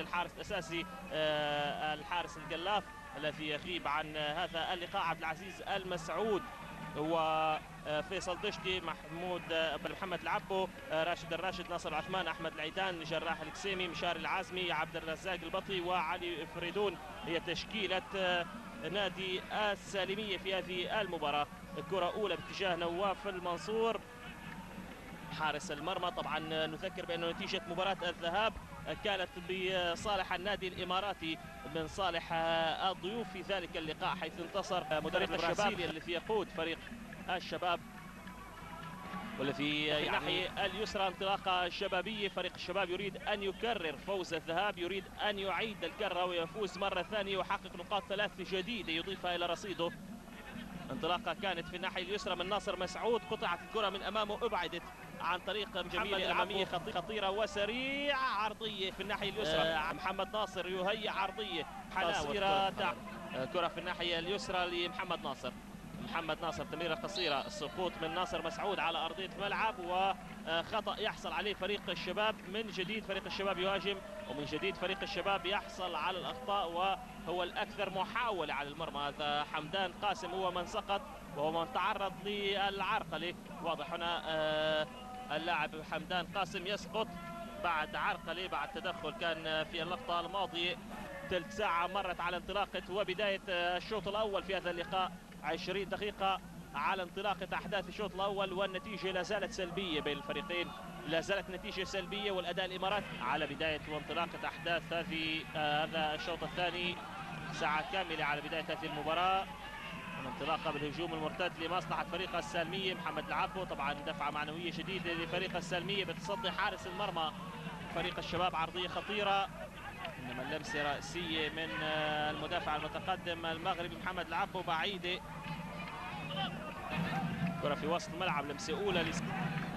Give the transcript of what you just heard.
الحارس الاساسي الحارس القلاف الذي يغيب عن هذا اللقاء عبد العزيز المسعود، وفيصل دشتي، محمود محمد العبو، راشد الراشد، ناصر عثمان، احمد العيدان، جراح القسيمي، مشاري العازمي، عبد الرزاق البطي، وعلي فريدون. هي تشكيله نادي السالميه في هذه المباراه. الكره اولى باتجاه نواف المنصور حارس المرمى. طبعا نذكر بأن نتيجة مباراة الذهاب كانت بصالح النادي الإماراتي من صالح الضيوف في ذلك اللقاء، حيث انتصر مدرب الشباب الذي يقود فريق الشباب، والذي في الناحية اليسرى انطلاقة شبابية. فريق الشباب يريد أن يكرر فوز الذهاب، يريد أن يعيد الكرة ويفوز مرة ثانية ويحقق نقاط 3 جديدة يضيفها إلى رصيده. انطلاقه كانت في الناحيه اليسرى من ناصر مسعود، قطعت الكره من امامه، ابعدت عن طريق جميله اماميه خطيره وسريعه، عرضيه في الناحيه اليسرى. محمد ناصر يهيئ عرضيه قصيره، كره في الناحيه اليسرى لمحمد ناصر. محمد ناصر تمريره قصيره، السقوط من ناصر مسعود على ارضيه الملعب، وخطا يحصل عليه فريق الشباب. من جديد فريق الشباب يهاجم، ومن جديد فريق الشباب يحصل على الاخطاء، وهو الاكثر محاوله على المرمى. هذا حمدان قاسم هو من سقط وهو من تعرض للعرقله. واضح هنا اللاعب حمدان قاسم يسقط بعد عرقله، بعد تدخل كان في اللقطه الماضيه. ثلث ساعه مرت على انطلاقه وبدايه الشوط الاول في هذا اللقاء، 20 دقيقة على انطلاقة أحداث الشوط الأول، والنتيجة لا زالت سلبية بين الفريقين، لا زالت نتيجة سلبية. والأداء الإماراتي على بداية وانطلاقة أحداث هذا الشوط الثاني، ساعة كاملة على بداية هذه المباراة. انطلاقة بالهجوم المرتد لمصلحة فريق السالمية. محمد العبو طبعا دفعة معنوية شديدة لفريق السالمية بتصدي حارس المرمى فريق الشباب، عرضية خطيرة، انما اللمسه راسيه من المدافع المتقدم المغربي محمد العبو، بعيده. كره في وسط الملعب، لمسه اولى